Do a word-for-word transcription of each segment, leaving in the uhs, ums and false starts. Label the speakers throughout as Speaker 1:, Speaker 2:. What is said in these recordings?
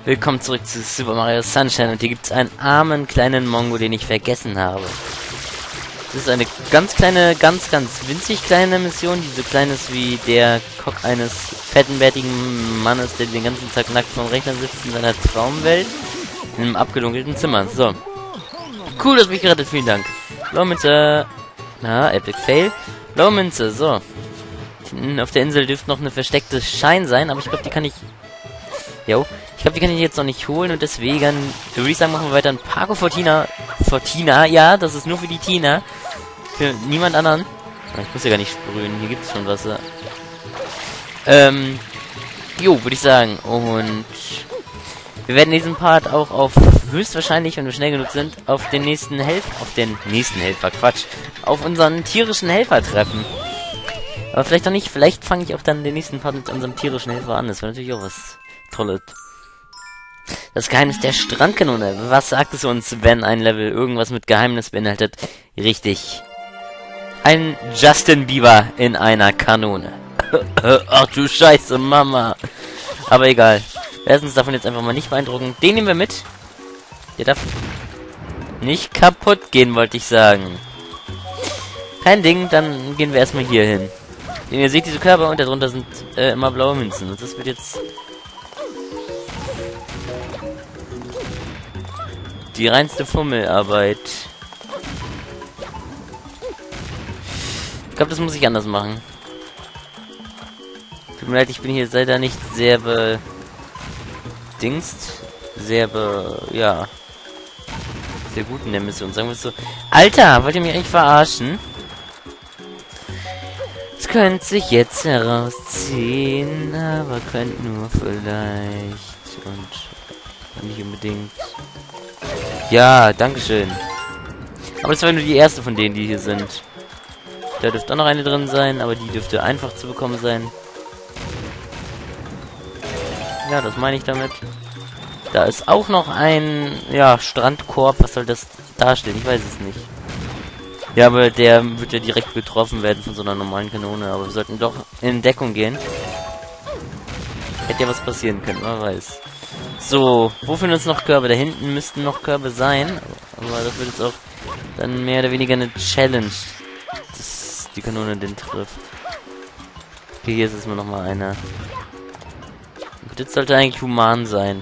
Speaker 1: Willkommen zurück zu Super Mario Sunshine und hier gibt es einen armen kleinen Mongo, den ich vergessen habe. Das ist eine ganz kleine, ganz, ganz winzig kleine Mission, die so klein ist wie der Kopf eines fettenbärtigen Mannes, der den ganzen Tag nackt vorm Rechner sitzt in seiner Traumwelt, in einem abgedunkelten Zimmer. So. Cool, dass mich gerettet, vielen Dank. Blaue Münze. Na, Epic Fail. Blaue Münze, so. Auf der Insel dürfte noch eine versteckte Schein sein, aber ich glaube, die kann ich... Jo. Ich glaube, die kann ich jetzt noch nicht holen und deswegen würde ich sagen, machen wir weiter ein Parco Fortina. Fortina, ja, das ist nur für die Tina. Für niemand anderen. Ich muss ja gar nicht sprühen, hier gibt es schon Wasser. Ähm, jo, würde ich sagen. Und wir werden diesen Part auch auf höchstwahrscheinlich, wenn wir schnell genug sind, auf den nächsten Helfer, auf den nächsten Helfer, Quatsch, auf unseren tierischen Helfer treffen. Aber vielleicht auch nicht, vielleicht fange ich auch dann den nächsten Part mit unserem tierischen Helfer an. Das wäre natürlich auch was Tolles. Das Geheimnis der Strandkanone. Was sagt es uns, wenn ein Level irgendwas mit Geheimnis beinhaltet? Richtig. Ein Justin Bieber in einer Kanone. Ach du Scheiße, Mama. Aber egal. Wir lassen uns davon jetzt einfach mal nicht beeindrucken. Den nehmen wir mit. Der darf nicht kaputt gehen, wollte ich sagen. Kein Ding, dann gehen wir erstmal hier hin. Denn ihr seht diese Körper und darunter sind äh, immer blaue Münzen. Und das wird jetzt... die reinste Fummelarbeit. Ich glaube, das muss ich anders machen. Tut mir leid, ich bin hier leider nicht sehr bedingst. Sehr be... ja. Sehr gut in der Mission, sagen wir es so. Alter, wollt ihr mich eigentlich verarschen? Es könnte sich jetzt herausziehen, aber könnte nur vielleicht. Und nicht unbedingt. Ja, dankeschön. Aber das war nur die erste von denen, die hier sind. Da dürfte auch noch eine drin sein, aber die dürfte einfach zu bekommen sein. Ja, das meine ich damit. Da ist auch noch ein, ja, Strandkorb. Was soll das darstellen? Ich weiß es nicht. Ja, aber der wird ja direkt getroffen werden von so einer normalen Kanone. Aber wir sollten doch in Deckung gehen. Hätte ja was passieren können, wer weiß. So, wo finden uns noch Körbe? Da hinten müssten noch Körbe sein. Aber das wird jetzt auch dann mehr oder weniger eine Challenge, dass die Kanone den trifft. Okay, hier ist es nur noch mal einer. Und jetzt sollte eigentlich human sein.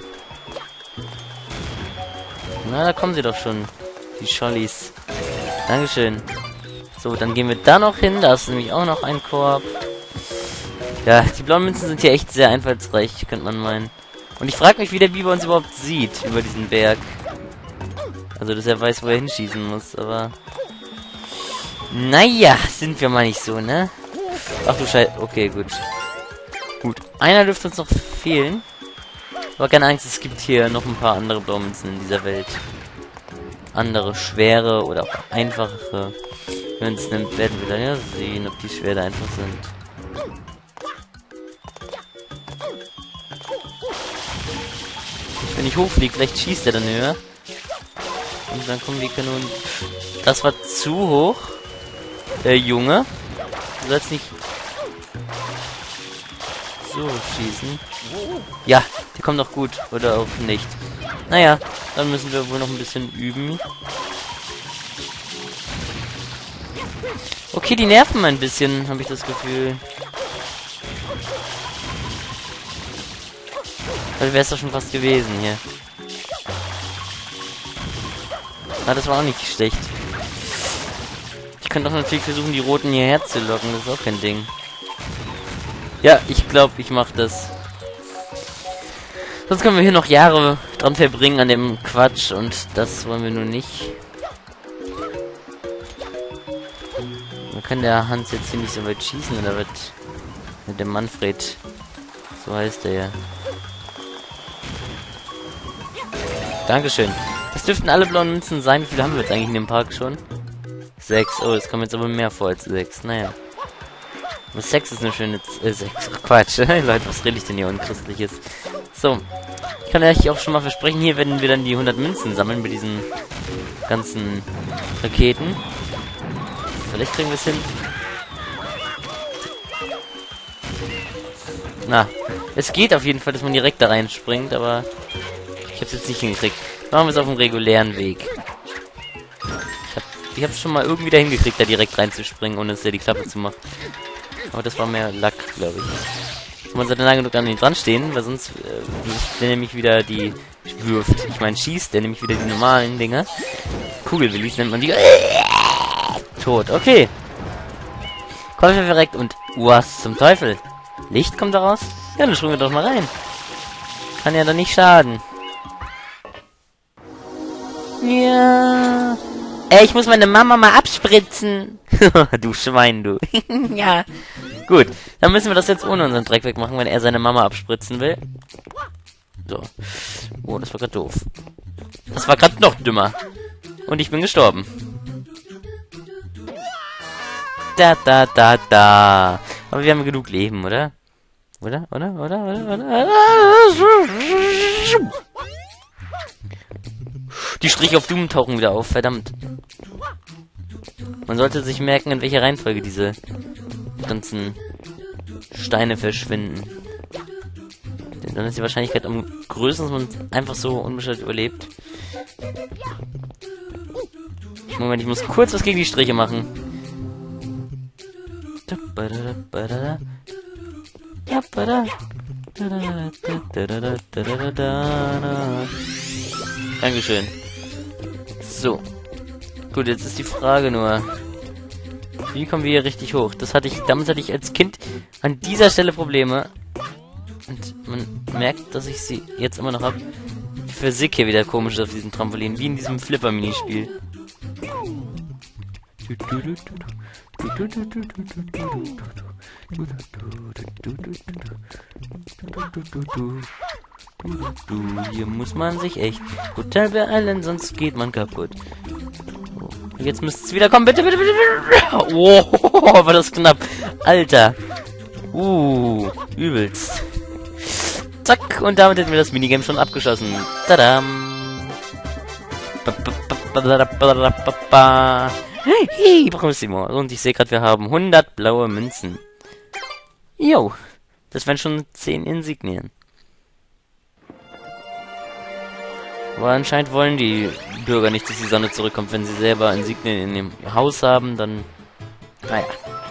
Speaker 1: Na, da kommen sie doch schon. Die Schollis. Dankeschön. So, dann gehen wir da noch hin. Da ist nämlich auch noch ein Korb. Ja, die blauen Münzen sind hier echt sehr einfallsreich, könnte man meinen. Und ich frage mich, wie der Biber uns überhaupt sieht über diesen Berg. Also, dass er weiß, wo er hinschießen muss, aber... naja, sind wir mal nicht so, ne? Ach du Scheiße. Okay, gut. Gut. Einer dürfte uns noch fehlen. Aber keine Angst, es gibt hier noch ein paar andere Blaumünzen in dieser Welt. Andere schwere oder auch einfache. Wenn es nimmt, werden wir dann ja sehen, ob die schwere einfach sind. Wenn ich hochfliege, vielleicht schießt er dann höher. Und dann kommen die Kanonen. Das war zu hoch. Der Junge. Du sollst nicht so schießen. Ja, die kommt doch gut. Oder auch nicht. Naja, dann müssen wir wohl noch ein bisschen üben. Okay, die nerven ein bisschen, habe ich das Gefühl. Weil wäre es doch schon fast gewesen hier. Ah, das war auch nicht schlecht. Ich könnte doch natürlich versuchen, die Roten hierher zu locken. Das ist auch kein Ding. Ja, ich glaube, ich mache das. Sonst können wir hier noch Jahre dran verbringen an dem Quatsch. Und das wollen wir nun nicht. Man kann der Hans jetzt hier nicht so weit schießen. Oder wird mit dem Manfred. So heißt er ja. Dankeschön. Das dürften alle blauen Münzen sein. Wie viele haben wir jetzt eigentlich in dem Park schon? Sechs. Oh, es kommen jetzt aber mehr vor als sechs. Naja. Aber sechs ist eine schöne... Z äh, sechs. Ach, Quatsch. Leute, was rede ich denn hier Unchristliches? So. Ich kann euch auch schon mal versprechen, hier werden wir dann die hundert Münzen sammeln mit diesen ganzen Raketen. Vielleicht kriegen wir es hin. Na. Es geht auf jeden Fall, dass man direkt da reinspringt, aber ich hab's jetzt nicht hingekriegt. Machen wir es auf dem regulären Weg. Ich hab, ich hab's schon mal irgendwie dahin gekriegt, da direkt reinzuspringen, ohne es ja die Klappe zu machen. Aber das war mehr Lack, glaube ich. Man sollte lange genug an ihn dran stehen, weil sonst äh, wirft der nämlich wieder die wirft. Ich meine, schießt der nämlich wieder die normalen Dinger. Kugelwillis nennt man die. Tot, okay. Käufer verreckt und was zum Teufel? Licht kommt da raus? Ja, dann springen wir doch mal rein. Kann ja doch nicht schaden. Ja. Ey, ich muss meine Mama mal abspritzen. Du Schwein, du. Ja. Gut, dann müssen wir das jetzt ohne unseren Dreck wegmachen, wenn er seine Mama abspritzen will. So. Oh, das war gerade doof. Das war gerade noch dümmer. Und ich bin gestorben. Da, da, da, da. Aber wir haben genug Leben, oder? Oder? Oder? Oder? Oder? Oder? Die Striche auf Doom tauchen wieder auf, verdammt. Man sollte sich merken, in welcher Reihenfolge diese ganzen Steine verschwinden. Denn dann ist die Wahrscheinlichkeit am größten, dass man einfach so unbeschwert überlebt. Moment, ich muss kurz was gegen die Striche machen. Dankeschön. So. Gut, jetzt ist die Frage nur, wie kommen wir hier richtig hoch? Das hatte ich, damit hatte ich als Kind an dieser Stelle Probleme. Und man merkt, dass ich sie jetzt immer noch habe. Die Physik hier wieder komisch ist auf diesem Trampolin, wie in diesem Flipper-Minispiel. Hier muss man sich echt Hotel beeilen, sonst geht man kaputt. Jetzt müsste es wieder kommen. Bitte, bitte, bitte, bitte. Oh, war das knapp. Alter. Uh, übelst. Zack, und damit hätten wir das Minigame schon abgeschossen. Tadam. Hey, Brüssimo. Und ich sehe gerade, wir haben hundert blaue Münzen. Jo, das wären schon zehn Insignien. Aber anscheinend wollen die Bürger nicht, dass die Sonne zurückkommt. Wenn sie selber Insignien in dem Haus haben, dann... Naja.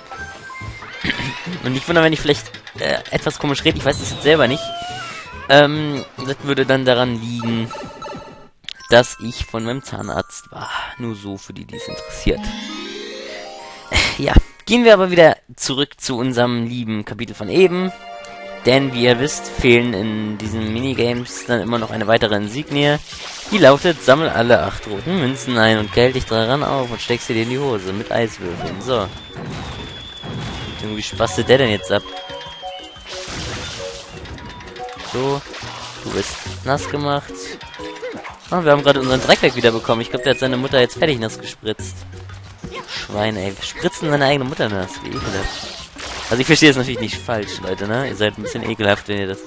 Speaker 1: Und nicht wundern, wenn ich vielleicht äh, etwas komisch rede. Ich weiß das jetzt selber nicht. Ähm, das würde dann daran liegen, dass ich von meinem Zahnarzt war. Nur so, für die, die es interessiert. Ja, gehen wir aber wieder zurück zu unserem lieben Kapitel von eben. Denn, wie ihr wisst, fehlen in diesen Minigames dann immer noch eine weitere Insignie. Die lautet, sammel alle acht roten Münzen ein und gelt dich daran auf und steckst sie dir in die Hose mit Eiswürfeln. So. Irgendwie spastet der denn jetzt ab? So. Du bist nass gemacht. Oh, wir haben gerade unseren Dreck weg wieder bekommen. Ich glaube, der hat seine Mutter jetzt fertig nass gespritzt. Schwein, ey. Wir spritzen seine eigene Mutter nass. Wie ekelhaft. Also ich verstehe das natürlich nicht falsch, Leute, ne? Ihr seid ein bisschen ekelhaft, wenn ihr das...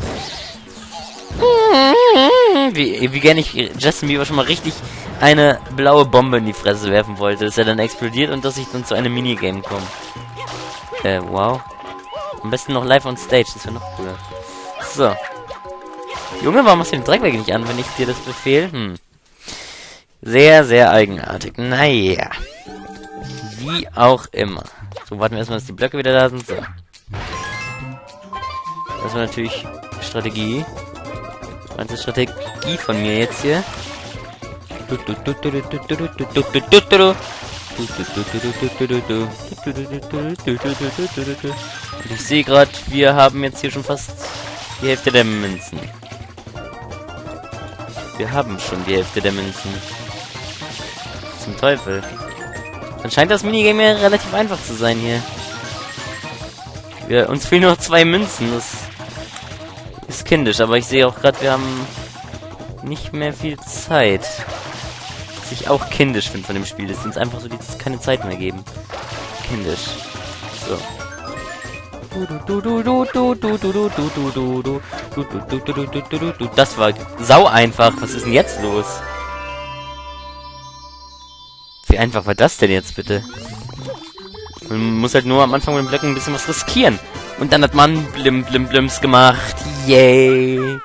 Speaker 1: Wie, wie gerne ich Justin Bieber schon mal richtig eine blaue Bombe in die Fresse werfen wollte, dass er dann explodiert und dass ich dann zu einem Minigame komme. Äh, wow. Am besten noch live on stage, das wäre noch cooler. So. Junge, warum machst du den Dreck weg nicht an, wenn ich dir das befehle? Hm. Sehr, sehr eigenartig. Naja. Wie auch immer. So, warten wir erstmal, dass die Blöcke wieder da sind. So. Das war natürlich Strategie. Ganze Strategie von mir jetzt hier. Und ich sehe gerade, wir haben jetzt hier schon fast die Hälfte der Münzen. Wir haben schon die Hälfte der Münzen. Zum Teufel. Dann scheint das Minigame ja relativ einfach zu sein hier. Wir, uns fehlen nur noch zwei Münzen. Das ist kindisch, aber ich sehe auch gerade, wir haben nicht mehr viel Zeit. Was ich auch kindisch finde von dem Spiel. Das ist uns einfach so, die es keine Zeit mehr geben. Kindisch. So. Das war sau einfach. Was ist denn jetzt los? Wie einfach war das denn jetzt bitte? Man muss halt nur am Anfang mit den Blöcken ein bisschen was riskieren. Und dann hat man Blim Blim Blims gemacht. Yay!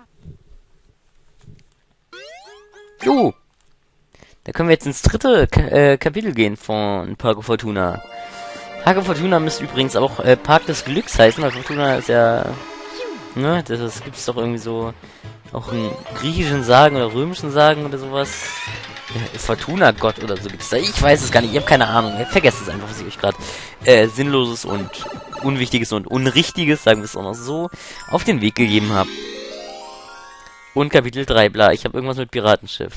Speaker 1: Jo! Da können wir jetzt ins dritte Ka äh, Kapitel gehen von Park of Fortuna. Park of Fortuna müsste übrigens auch äh, Park des Glücks heißen, weil Fortuna ist ja... Ne, das, das gibt es doch irgendwie so... Auch in griechischen Sagen oder römischen Sagen oder sowas. Äh, Fortuna-Gott oder so gibt es da. Ich weiß es gar nicht, ich habe keine Ahnung. Vergesst es einfach, was ich euch gerade äh, Sinnloses und Unwichtiges und Unrichtiges, sagen wir es auch noch so, auf den Weg gegeben habe. Und Kapitel drei, bla. Ich habe irgendwas mit Piratenschiff.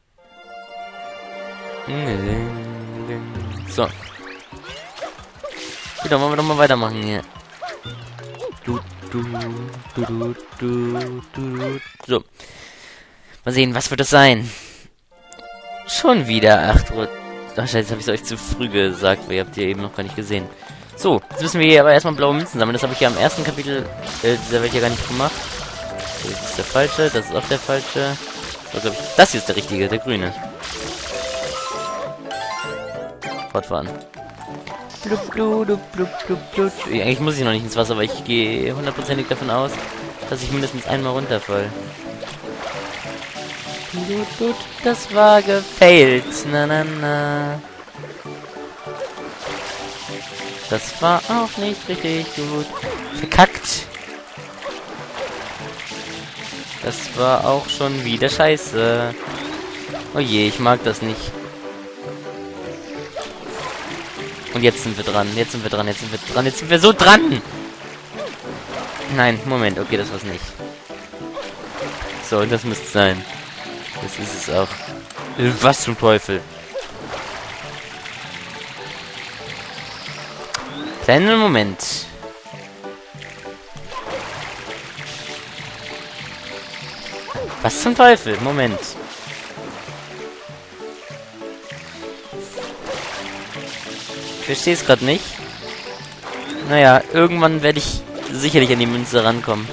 Speaker 1: So. Gut, dann wollen wir doch mal weitermachen hier. Du, du, du, du, du, du. So. Mal sehen, was wird das sein? Schon wieder. Ach, du. Ach, scheiße, habe ich es euch zu früh gesagt, weil ihr habt ihr eben noch gar nicht gesehen. So, jetzt müssen wir hier aber erstmal blaue Münzen sammeln. Das habe ich ja im ersten Kapitel äh, dieser Welt ja gar nicht gemacht. Das ist der falsche, das ist auch der falsche. So, glaub ich, das hier ist der richtige, der grüne. Fortfahren. Blub, blub, blub, blub, blub. Ja, eigentlich muss ich noch nicht ins Wasser, aber ich gehe hundertprozentig davon aus, dass ich mindestens einmal runterfall. Das war gefailt. Na, na, na. Das war auch nicht richtig gut. Verkackt. Das war auch schon wieder scheiße. Oh je, ich mag das nicht. Und jetzt sind wir dran, jetzt sind wir dran, jetzt sind wir dran, jetzt sind wir so dran! Nein, Moment, okay, das war's nicht. So, das müsste sein. Das ist es auch. Was zum Teufel? Kleinen Moment. Was zum Teufel? Moment. Ich verstehe es gerade nicht. Naja, irgendwann werde ich sicherlich an die Münze rankommen.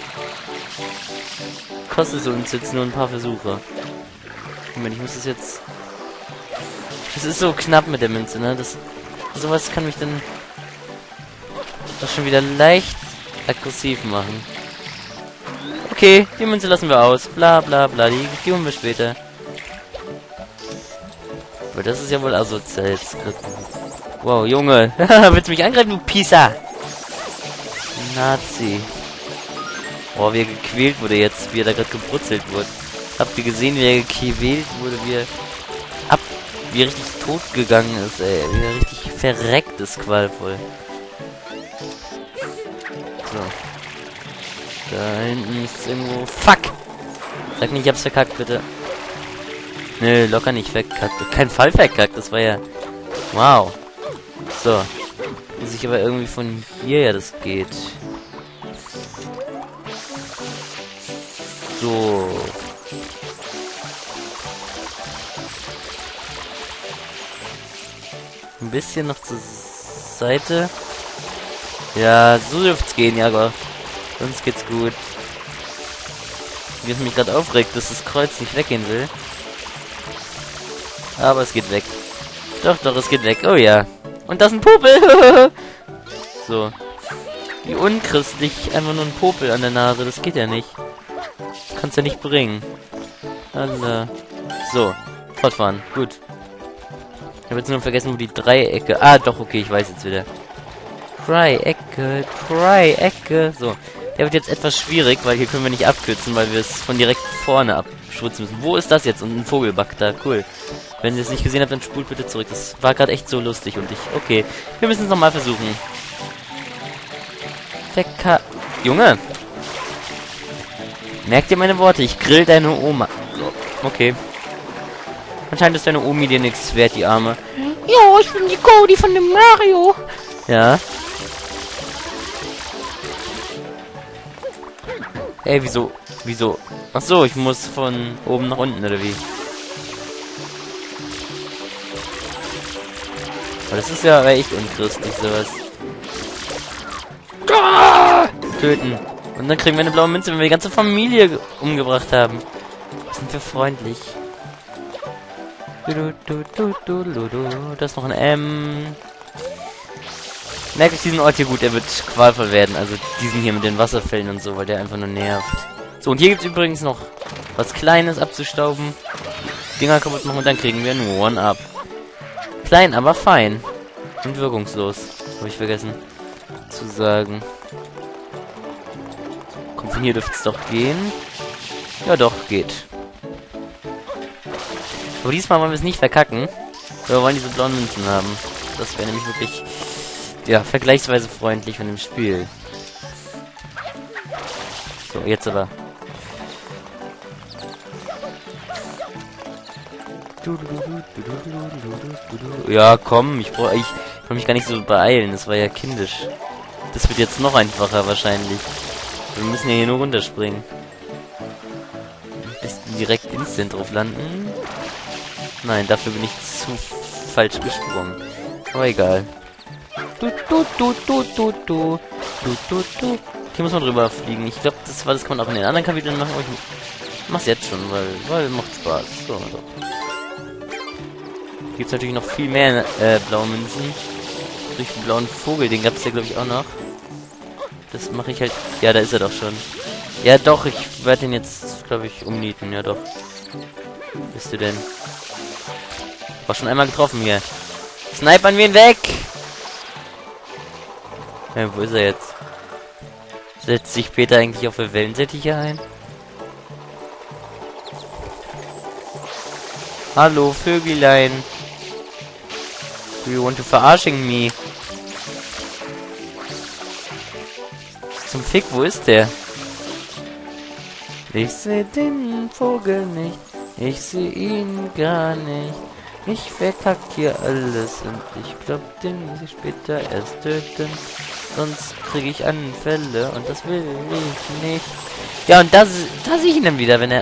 Speaker 1: Kostet uns jetzt nur ein paar Versuche. Moment, ich muss das jetzt... Das ist so knapp mit der Münze, ne? Das... Sowas kann mich dann... Das schon wieder leicht aggressiv machen. Okay, die Münze lassen wir aus. Bla bla bla, die, die holen wir später. Aber das ist ja wohl asozial jetzt. Wow, Junge. Willst du mich angreifen, du Pisa? Nazi. Boah, wie er gequält wurde jetzt, wie er da gerade gebrutzelt wurde. Habt ihr gesehen, wie er gequält wurde, wie er ab, wie er richtig tot gegangen ist, ey. Wie er richtig verreckt ist, qualvoll. So. Da hinten ist irgendwo... Fuck! Sag nicht, ich hab's verkackt, bitte. Nö, locker nicht verkackt. Kein Fall verkackt, das war ja... Wow. So. Muss ich aber irgendwie von hier ja das geht. So. Ein bisschen noch zur Seite. Ja, so dürft's gehen, ja, aber sonst geht's gut. Wie es mich gerade aufregt, dass das Kreuz nicht weggehen will. Aber es geht weg. Doch, doch, es geht weg. Oh ja. Und das ist ein Popel. So. Wie unchristlich. Einfach nur ein Popel an der Nase. Das geht ja nicht. Das kannst du ja nicht bringen. Alter. So. Fortfahren. Gut. Ich habe jetzt nur vergessen, wo die Dreiecke... Ah, doch, okay, ich weiß jetzt wieder. Dreiecke, Dreiecke. So. Der wird jetzt etwas schwierig, weil hier können wir nicht abkürzen, weil wir es von direkt vorne abschwitzen müssen. Wo ist das jetzt? Und ein Vogelback da. Cool. Wenn ihr es nicht gesehen habt, dann spult bitte zurück. Das war gerade echt so lustig und ich... Okay. Wir müssen es nochmal versuchen. Verka... Junge! Merkt ihr meine Worte? Ich grill deine Oma. So. Okay. Anscheinend ist deine Omi dir nichts wert, die Arme. Ja, ich bin die Cody von dem Mario. Ja. Ey, wieso? Wieso? Ach so, ich muss von oben nach unten, oder wie? Aber das ist ja echt unchristlich, sowas. Ah! Töten. Und dann kriegen wir eine blaue Münze, wenn wir die ganze Familie umgebracht haben. Sind wir freundlich. Du, du, du, du, du, du. Das ist noch ein M. Merke ich diesen Ort hier gut, er wird qualvoll werden. Also diesen hier mit den Wasserfällen und so, weil der einfach nur nervt. So, und hier gibt es übrigens noch was Kleines abzustauben. Dinger kaputt machen und dann kriegen wir nur One-Up. Klein, aber fein. Und wirkungslos. Habe ich vergessen zu sagen. Komm, von hier dürfte es doch gehen. Ja doch, geht. Aber diesmal wollen wir es nicht verkacken. Wir wollen diese blauen Münzen haben. Das wäre nämlich wirklich, ja, vergleichsweise freundlich von dem Spiel. So, jetzt aber. Ja, komm, ich brauche ich kann mich gar nicht so beeilen. Das war ja kindisch. Das wird jetzt noch einfacher wahrscheinlich. Wir müssen ja hier nur runterspringen. Bis direkt instant drauf landen. Nein, dafür bin ich zu falsch gesprungen. Aber egal. Du, du, du, du, du, du. Du, du, du. Hier muss man drüber fliegen. Ich glaube, das war das kann man auch in den anderen Kapiteln machen. Aber ich mach's jetzt schon, weil, weil macht Spaß. So, also. Hier gibt's natürlich noch viel mehr äh, blaue Münzen. Durch den blauen Vogel, den gab's ja glaube ich auch noch. Das mache ich halt. Ja, da ist er doch schon. Ja doch, ich werde den jetzt, glaube ich, umnieten. Ja doch. Wo bist du denn? War schon einmal getroffen hier. Snipern wir ihn weg! Ja, wo ist er jetzt? Setzt sich Peter eigentlich auf der Wellensittiche ein? Hallo, Vögelein. Do you want to verarsching me? Zum Fick, wo ist der? Ich sehe den Vogel nicht. Ich sehe ihn gar nicht. Ich verkack hier alles und ich glaub, den muss ich später erst töten. Sonst kriege ich Anfälle und das will ich nicht. Ja, und da, da sehe ich ihn dann wieder, wenn er...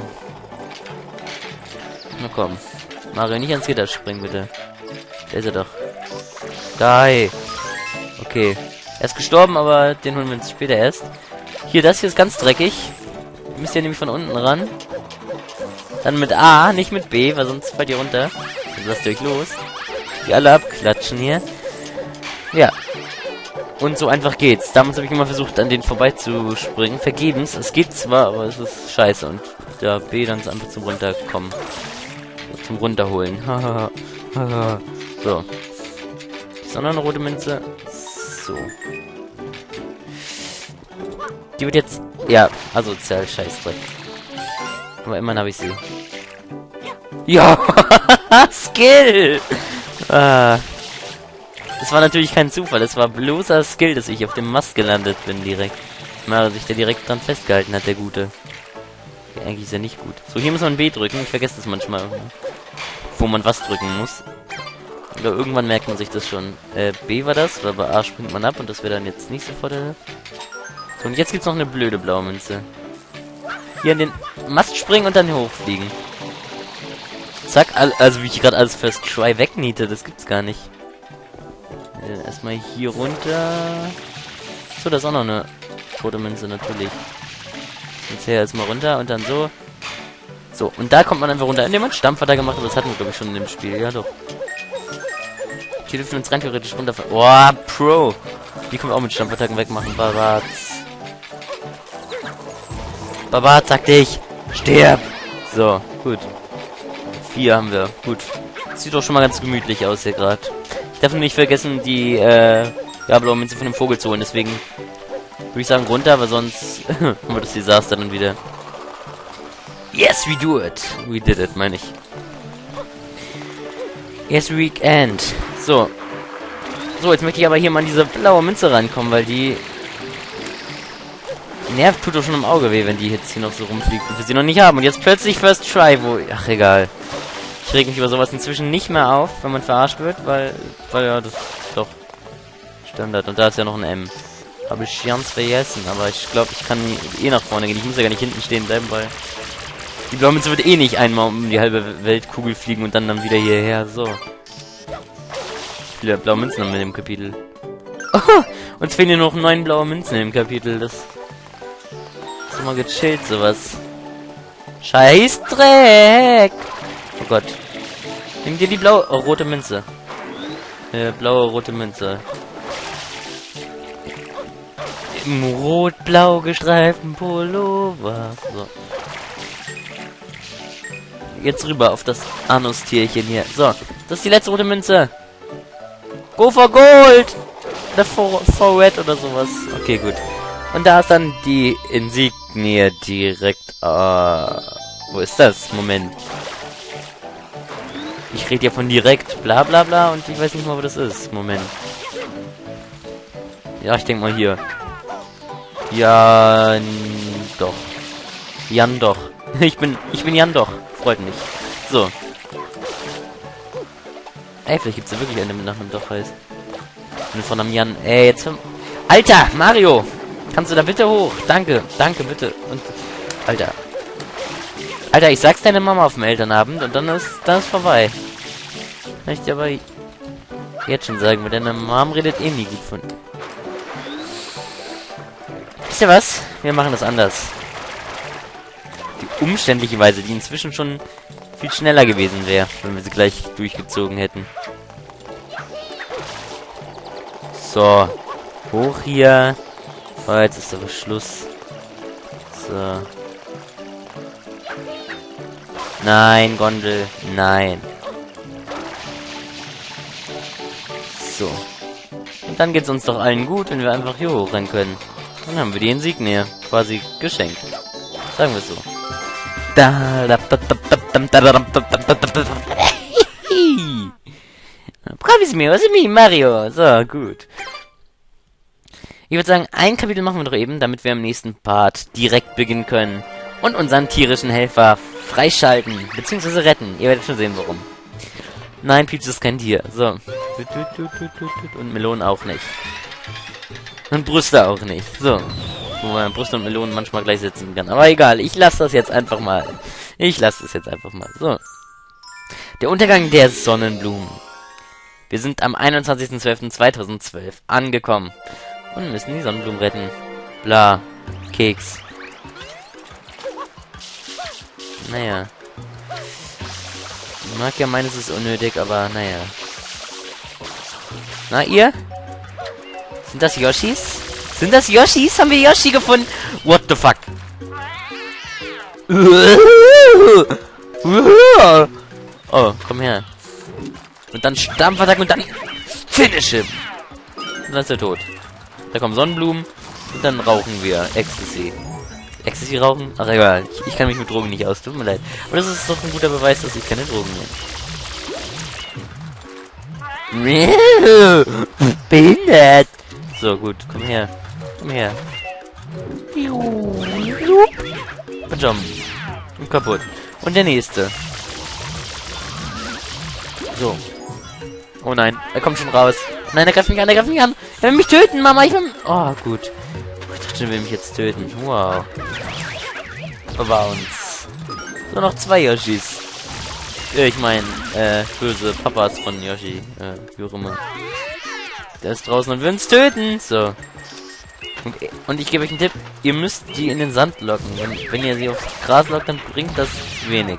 Speaker 1: Na komm. Mario, nicht ans Gitter springen, bitte. Da ist er doch. Die. Okay. Er ist gestorben, aber den holen wir uns später erst. Hier, das hier ist ganz dreckig. Ihr müsst ja nämlich von unten ran. Dann mit A, nicht mit B, weil sonst fällt ihr runter. Dann lasst ihr euch los. Die alle abklatschen hier. Ja. Und so einfach geht's. Damals habe ich immer versucht, an denen vorbeizuspringen. Vergebens. Es geht zwar, aber es ist scheiße. Und da B dann ist einfach zum Runterkommen. Zum Runterholen. So. Ist auch noch eine rote Münze. So. Die wird jetzt... Ja, asozial, Scheißdreck. Aber immerhin habe ich sie. Ja! Skill! Ah. Das war natürlich kein Zufall. Das war bloßer Skill, dass ich auf dem Mast gelandet bin direkt. Mal sich der direkt dran festgehalten hat, der Gute. Ja, eigentlich ist er nicht gut. So, hier muss man B drücken. Ich vergesse das manchmal. Wo man was drücken muss. Oder irgendwann merkt man sich das schon. Äh, B war das, weil bei A springt man ab und das wäre dann jetzt nicht sofort der... So, und jetzt gibt's noch eine blöde blaue Münze. Hier an den Mast springen und dann hochfliegen. Zack, also wie ich gerade alles First Try wegniete, das gibt's gar nicht. Äh, erstmal hier runter. So, da ist auch noch eine rote Münze, natürlich. Jetzt hier erstmal runter und dann so. So, und da kommt man einfach runter, indem man Stampfer gemacht hat. Das hatten wir, glaube ich, schon in dem Spiel. Ja, doch. Hier dürfen wir uns rein theoretisch runterfallen. Boah, Pro! Die können wir auch mit Stampfattacken wegmachen. Babat. Babat, sagte ich. Stirb! So, gut. Vier haben wir. Gut. Sieht doch schon mal ganz gemütlich aus hier gerade. Ich darf nur nicht vergessen, die, äh, ja, blaue Münze von dem Vogel zu holen. Deswegen würde ich sagen runter, weil sonst haben wir das Desaster dann wieder. Yes, we do it. We did it, meine ich. Yes, weekend. So. So, jetzt möchte ich aber hier mal an diese blaue Münze rankommen, weil die... Nervt, tut doch schon im Auge weh, wenn die jetzt hier noch so rumfliegt und wir sie noch nicht haben. Und jetzt plötzlich First Try, wo... Ach, egal. Ich reg mich über sowas inzwischen nicht mehr auf, wenn man verarscht wird, weil... Weil ja, das ist doch Standard. Und da ist ja noch ein M. Habe ich ganz vergessen, aber ich glaube, ich kann eh nach vorne gehen. Ich muss ja gar nicht hinten stehen bleiben, weil... Die blaue Münze wird eh nicht einmal um die halbe Weltkugel fliegen und dann dann wieder hierher. So. Viele blaue Münzen haben wir in dem Kapitel. Oh, uns fehlen hier noch neun blaue Münzen im Kapitel. Das ist immer gechillt, sowas. Scheißdreck! Oh Gott. Nimm dir die blaue... Oh, rote Münze. Äh, blaue, rote Münze. Im rot-blau gestreiften Pullover. So. Jetzt rüber auf das Anustierchen hier. So, das ist die letzte rote Münze. Go for Gold! Oder for, for Red oder sowas. Okay, gut. Und da ist dann die Insignie direkt. Uh, wo ist das? Moment. Ich rede ja von direkt, bla bla bla, und ich weiß nicht mal, wo das ist. Moment. Ja, ich denke mal hier. Ja, doch. Jan doch. Ich bin, ich bin Jan doch. Freut mich. So. Ey, vielleicht gibt's ja wirklich eine, mit nach einem Doch heißt. Und von einem Jan. Ey, jetzt. Alter, Mario! Kannst du da bitte hoch? Danke, danke, bitte. Und. Alter. Alter, ich sag's deiner Mama auf dem Elternabend und dann ist das vorbei. Kann ich dir aber jetzt schon sagen, weil deine Mom redet eh nie gut von. Wisst ihr was? Wir machen das anders. Die umständliche Weise, die inzwischen schon viel schneller gewesen wäre, wenn wir sie gleich durchgezogen hätten. So. Hoch hier. Oh, jetzt ist aber Schluss. So. Nein, Gondel. Nein. So. Und dann geht's uns doch allen gut, wenn wir einfach hier hochrennen können. Dann haben wir die Insignie quasi geschenkt. Sagen wir es so. Bravissimo, was ist mir, Mario? So, gut. Ich würde sagen, ein Kapitel machen wir doch eben, damit wir im nächsten Part direkt beginnen können und unseren tierischen Helfer freischalten, beziehungsweise retten. Ihr werdet schon sehen, warum. Nein, Peach ist kein Tier. So. Und Melonen auch nicht. Und Brüste auch nicht. So. Wo man Brüste und Melonen manchmal gleichsetzen kann. Aber egal, ich lasse das jetzt einfach mal. Ich lasse das jetzt einfach mal. So. Der Untergang der Sonnenblumen. Wir sind am einundzwanzigsten zwölften zweitausendzwölf angekommen. Und müssen die Sonnenblumen retten. Bla. Keks. Naja. Ich mag ja meinen, es ist unnötig, aber naja. Na, ihr? Sind das Yoshis? Sind das Yoshis? Haben wir Yoshi gefunden? What the fuck? Oh, komm her. Und dann Stampfattack und dann Finish him. Und dann ist er tot. Da kommen Sonnenblumen und dann rauchen wir Ecstasy. Ecstasy rauchen? Ach egal, ich, ich kann mich mit Drogen nicht aus, tut mir leid. Aber das ist doch ein guter Beweis, dass ich keine Drogen nehme. Behindert! So, gut, komm her. Komm her. Pajam. Und kaputt. Und der nächste. So. Oh nein, er kommt schon raus. Nein, er greift mich an, er greift mich an. Er will mich töten, Mama, ich will... Oh, gut. Ich dachte, er will mich jetzt töten. Wow. Aber uns. So, noch zwei Yoshis. Ich meine, äh, böse Papas von Yoshi. Äh, wie auch immer. Der ist draußen und will uns töten. So. Und, und ich gebe euch einen Tipp. Ihr müsst die in den Sand locken. Wenn, wenn ihr sie aufs Gras lockt, dann bringt das wenig.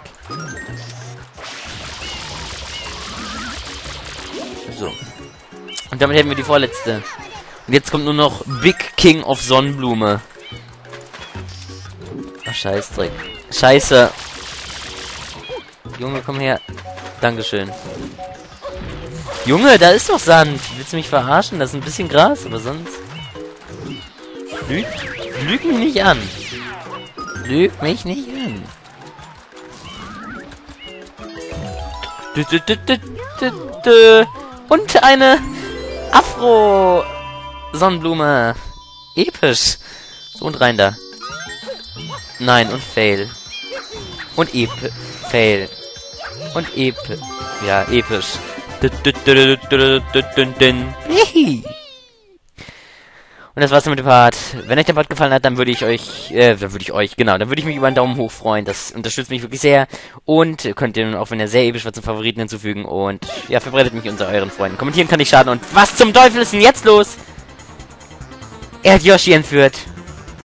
Speaker 1: So. Und damit hätten wir die vorletzte. Und jetzt kommt nur noch Big King of Sonnenblume. Ach, Scheißdreck. Scheiße. Junge, komm her. Dankeschön. Junge, da ist doch Sand. Willst du mich verarschen? Das ist ein bisschen Gras, aber sonst... Lüg, lüg mich nicht an. Lüg mich nicht an. Dü, dü, dü, dü, dü, dü. Und eine Afro-Sonnenblume. Episch. So, und rein da. Nein, und Fail. Und Ep... Fail. Und Ep... Ja, episch. Und das war's dann mit dem Part. Wenn euch der Part gefallen hat, dann würde ich euch, äh, dann würde ich euch, genau, dann würde ich mich über einen Daumen hoch freuen. Das unterstützt mich wirklich sehr. Und könnt ihr, auch wenn er sehr episch war, zum Favoriten hinzufügen. Und ja, verbreitet mich unter euren Freunden. Kommentieren kann nicht schaden. Und was zum Teufel ist denn jetzt los? Er hat Yoshi entführt.